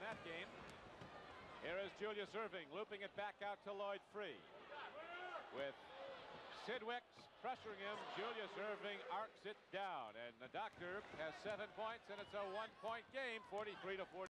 that game. Here is Julius Erving looping it back out to Lloyd Free. With Sid Wicks pressuring him, Julius Erving arcs it down. And the Doctor has 7 points, and it's a 1-point game, 43-40.